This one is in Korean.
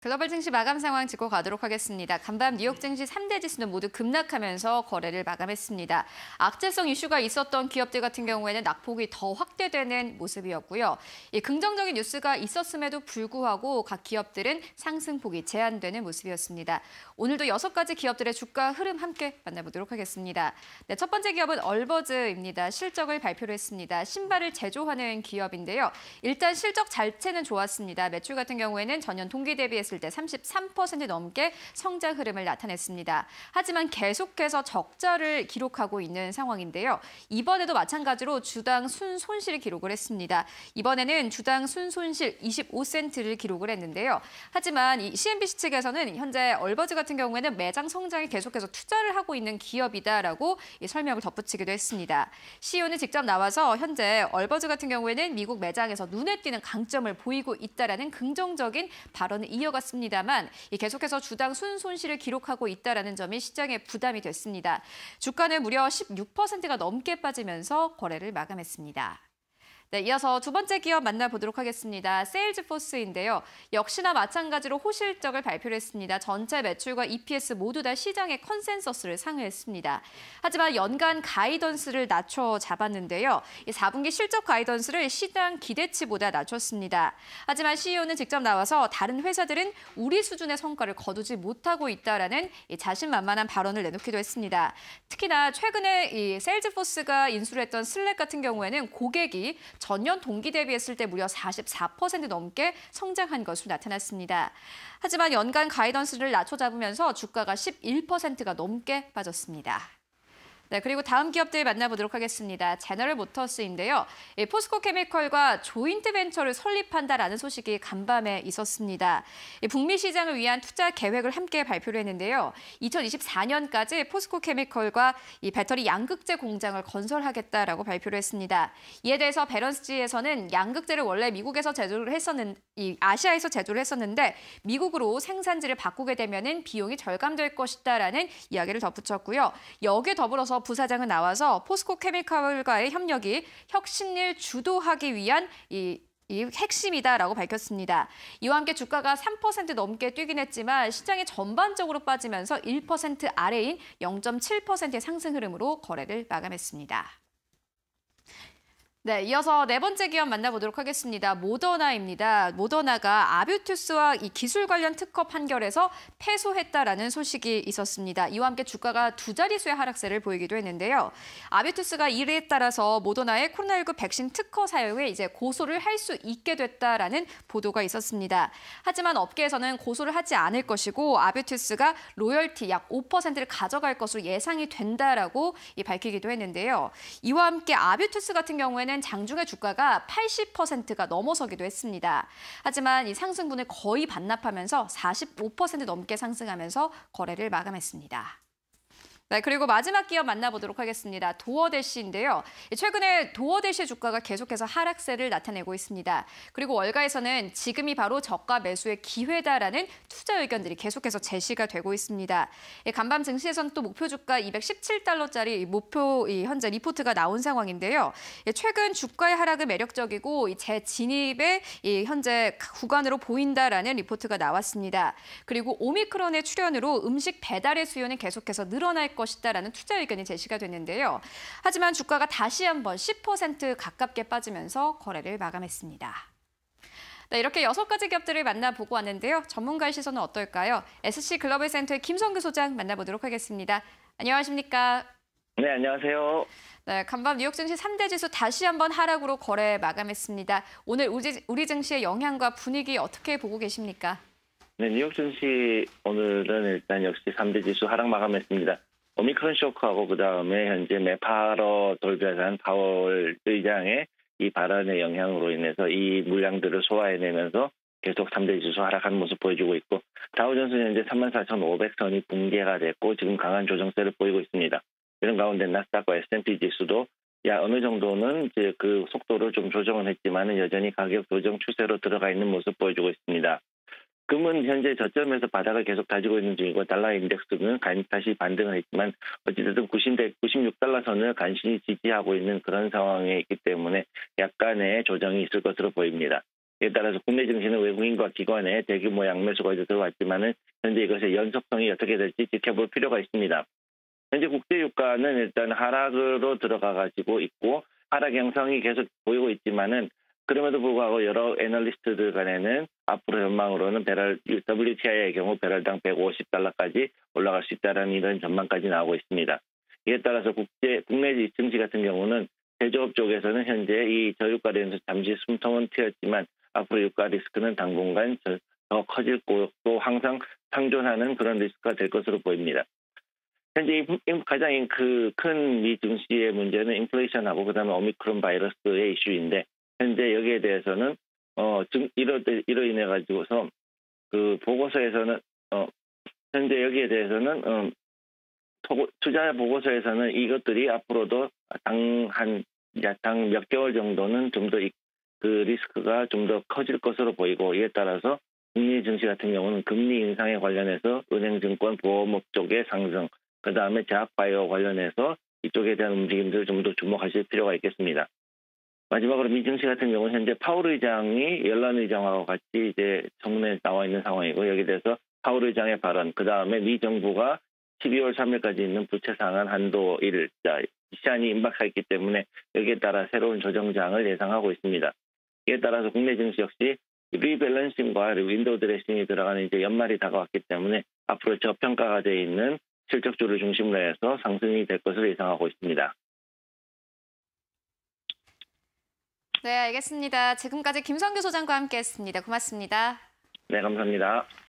글로벌 증시 마감 상황 짚고 가도록 하겠습니다. 간밤 뉴욕 증시 3대 지수는 모두 급락하면서 거래를 마감했습니다. 악재성 이슈가 있었던 기업들 같은 경우에는 낙폭이 더 확대되는 모습이었고요. 긍정적인 뉴스가 있었음에도 불구하고 각 기업들은 상승폭이 제한되는 모습이었습니다. 오늘도 6가지 기업들의 주가 흐름 함께 만나보도록 하겠습니다. 네, 첫 번째 기업은 얼버즈입니다. 실적을 발표를 했습니다. 신발을 제조하는 기업인데요. 일단 실적 자체는 좋았습니다. 매출 같은 경우에는 전년 동기 대비했을 때 33% 넘게 성장 흐름을 나타냈습니다. 하지만 계속해서 적자를 기록하고 있는 상황인데요. 이번에도 마찬가지로 주당 순손실을 기록을 했습니다. 이번에는 주당 순손실 25센트를 기록을 했는데요. 하지만 이 CNBC 측에서는 현재 얼버즈 같은 경우에는 매장 성장에 계속해서 투자를 하고 있는 기업이다라고 설명을 덧붙이기도 했습니다. CEO는 직접 나와서 현재 얼버즈 같은 경우에는 미국 매장에서 눈에 띄는 강점을 보이고 있다라는 긍정적인 발언을 이어갔습니다만 계속해서 주당 순손실을 기록하고 있다라는 점이 시장에 부담이 됐습니다. 주가는 무려 16%가 넘게 빠지면서 거래를 마감했습니다. 네, 이어서 두 번째 기업 만나보도록 하겠습니다. 세일즈포스인데요. 역시나 마찬가지로 호실적을 발표를 했습니다. 전체 매출과 EPS 모두 다 시장의 컨센서스를 상회했습니다. 하지만 연간 가이던스를 낮춰 잡았는데요. 4분기 실적 가이던스를 시장 기대치보다 낮췄습니다. 하지만 CEO는 직접 나와서 다른 회사들은 우리 수준의 성과를 거두지 못하고 있다라는 자신만만한 발언을 내놓기도 했습니다. 특히나 최근에 이 세일즈포스가 인수를 했던 슬랙 같은 경우에는 고객이 전년 동기 대비했을 때 무려 44% 넘게 성장한 것으로 나타났습니다. 하지만 연간 가이던스를 낮춰 잡으면서 주가가 11%가 넘게 빠졌습니다. 네, 그리고 다음 기업들 만나보도록 하겠습니다. 제너럴 모터스인데요. 포스코 케미컬과 조인트 벤처를 설립한다라는 소식이 간밤에 있었습니다. 북미 시장을 위한 투자 계획을 함께 발표를 했는데요. 2024년까지 포스코 케미컬과 이 배터리 양극재 공장을 건설하겠다라고 발표를 했습니다. 이에 대해서 배런스지에서는 양극재를 원래 미국에서 제조를 아시아에서 제조를 했었는데 미국으로 생산지를 바꾸게 되면은 비용이 절감될 것이다라는 이야기를 덧붙였고요. 여기에 더불어서 부사장은 나와서 포스코 케미컬과의 협력이 혁신을 주도하기 위한 이 핵심이다라고 밝혔습니다. 이와 함께 주가가 3% 넘게 뛰긴 했지만 시장이 전반적으로 빠지면서 1% 아래인 0.7%의 상승 흐름으로 거래를 마감했습니다. 네, 이어서 네 번째 기업 만나보도록 하겠습니다. 모더나입니다. 모더나가 아뷰투스와 이 기술 관련 특허 판결에서 패소했다라는 소식이 있었습니다. 이와 함께 주가가 두 자릿수의 하락세를 보이기도 했는데요. 아뷰투스가 이에 따라서 모더나의 코로나19 백신 특허 사용에 이제 고소를 할 수 있게 됐다라는 보도가 있었습니다. 하지만 업계에서는 고소를 하지 않을 것이고 아뷰투스가 로열티 약 5%를 가져갈 것으로 예상이 된다라고 밝히기도 했는데요. 이와 함께 아뷰투스 같은 경우에는 장중에 주가가 80%가 넘어서기도 했습니다. 하지만 이 상승분을 거의 반납하면서 45% 넘게 상승하면서 거래를 마감했습니다. 네, 그리고 마지막 기업 만나보도록 하겠습니다. 도어대시인데요. 최근에 도어대시 주가가 계속해서 하락세를 나타내고 있습니다. 그리고 월가에서는 지금이 바로 저가 매수의 기회다라는 투자 의견들이 계속해서 제시가 되고 있습니다. 간밤 증시에서는 또 목표 주가 217달러짜리 목표 현재 리포트가 나온 상황인데요. 최근 주가의 하락은 매력적이고 재진입의 현재 구간으로 보인다라는 리포트가 나왔습니다. 그리고 오미크론의 출현으로 음식 배달의 수요는 계속해서 늘어날 것이다라는 투자 의견이 제시가 됐는데요. 하지만 주가가 다시 한번 10% 가깝게 빠지면서 거래를 마감했습니다. 네, 이렇게 6가지 기업들을 만나보고 왔는데요. 전문가의 시선은 어떨까요? SC글로벌센터의 김성규 소장 만나보도록 하겠습니다. 안녕하십니까? 네, 안녕하세요. 네, 간밤 뉴욕 증시 3대 지수 다시 한번 하락으로 거래 마감했습니다. 오늘 우리 증시의 영향과 분위기 어떻게 보고 계십니까? 네, 뉴욕 증시 오늘은 일단 역시 3대 지수 하락 마감했습니다. 오미크론 쇼크하고 그다음에 현재 매파로 돌변한 파월 의장의 이 발언의 영향으로 인해서 이 물량들을 소화해내면서 계속 3대 지수 하락한 모습 보여주고 있고 다우존스는 현재 34,500선이 붕괴가 됐고 지금 강한 조정세를 보이고 있습니다. 이런 가운데 나스닥과 S&P 지수도 어느 정도는 이제 그 속도를 좀 조정은 했지만은 여전히 가격 조정 추세로 들어가 있는 모습 보여주고 있습니다. 금은 현재 저점에서 바닥을 계속 다지고 있는 중이고 달러 인덱스는 다시 반등을 했지만 어찌됐든 96달러 선을 간신히 지지하고 있는 그런 상황에 있기 때문에 약간의 조정이 있을 것으로 보입니다. 이에 따라서 국내 증시는 외국인과 기관의 대규모 양매수가 이제 들어왔지만은 현재 이것의 연속성이 어떻게 될지 지켜볼 필요가 있습니다. 현재 국제 유가는 일단 하락으로 들어가 가지고 있고 하락 양상이 계속 보이고 있지만은 그럼에도 불구하고 여러 애널리스트들 간에는 앞으로 전망으로는 WTI의 경우 배럴당 150달러까지 올라갈 수 있다는 이런 전망까지 나오고 있습니다. 이에 따라서 국내 증시 같은 경우는 제조업 쪽에서는 현재 이 저유가로 잠시 숨통은 트였지만 앞으로 유가 리스크는 당분간 더 커질 것도 항상 상존하는 그런 리스크가 될 것으로 보입니다. 현재 가장 큰 미 증시의 문제는 인플레이션하고 그다음에 오미크론 바이러스의 이슈인데 현재 여기에 대해서는 이로 인해 가지고서 그 보고서에서는 현재 여기에 대해서는 투자 보고서에서는 이것들이 앞으로도 당 몇 개월 정도는 좀 더 그 리스크가 좀 더 커질 것으로 보이고 이에 따라서 국내 증시 같은 경우는 금리 인상에 관련해서 은행증권 보험업 쪽의 상승 그다음에 제약바이오 관련해서 이쪽에 대한 움직임들을 좀 더 주목하실 필요가 있겠습니다. 마지막으로 미 증시 같은 경우는 현재 파월 의장이 연란 의장하고 같이 이제 청문회에 나와 있는 상황이고 여기에 대해서 파월 의장의 발언, 그 다음에 미 정부가 12월 3일까지 있는 부채 상한 한도 일자 시한이 임박하 있기 때문에 여기에 따라 새로운 조정장을 예상하고 있습니다. 이에 따라서 국내 증시 역시 리밸런싱과 윈도우 드레싱이 들어가는 이제 연말이 다가왔기 때문에 앞으로 저평가가 되어 있는 실적주를 중심으로 해서 상승이 될 것으로 예상하고 있습니다. 네, 알겠습니다. 지금까지 김성규 소장과 함께했습니다. 고맙습니다. 네, 감사합니다.